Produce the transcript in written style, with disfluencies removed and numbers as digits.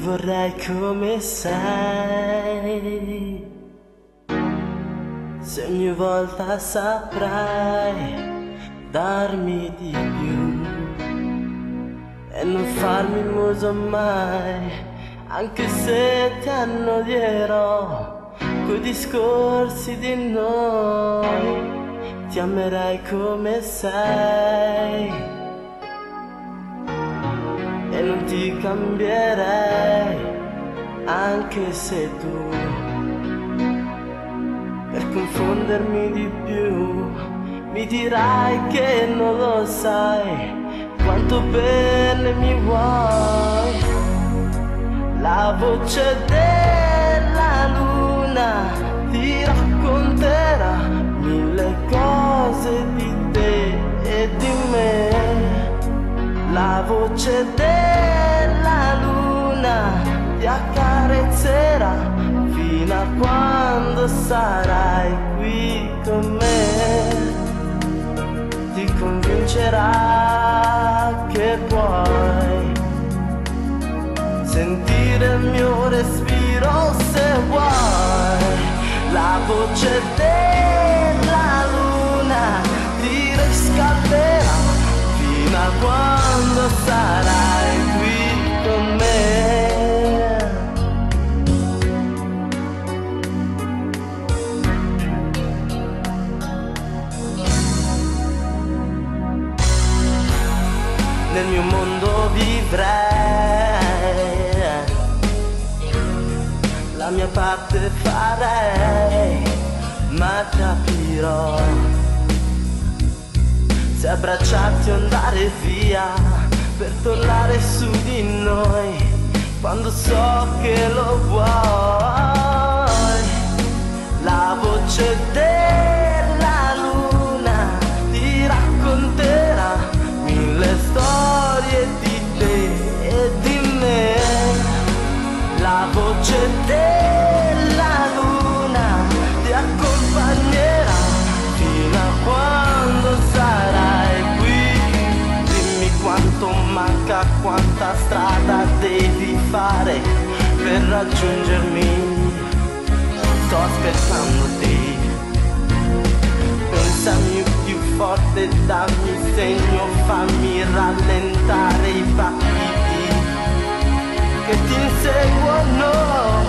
vorrei come sei, se ogni volta saprai darmi di più e non farmi muso mai, anche se ti annodierò coi discorsi di noi. Ti amerei come sei e non ti cambierei, anche se tu, per confondermi di più, mi dirai che non lo sai quanto bene mi vuoi. La voce della luna ti racconterà mille cose di te e di me. La voce della luna ti accarezzerà fino a quando sarai qui con me. Ti convincerà che puoi sentire il mio respiro se vuoi. La voce della luna ti riscalderà fino a quando sarai qui con me. Nel mio mondo vivrei, la mia parte farei, ma capirò se abbracciarti o andare via per tornare su di noi quando so che lo vuoi. La voce della luna ti racconterà mille storie di te e di me. La voce della luna ti accompagnerà fino a quando sarai qui. Dimmi quanto manca, quanta strada devi fare per raggiungermi. Sto aspettando te. Pensami più forte, dammi segno, fammi rallentare i battiti che ti inseguono.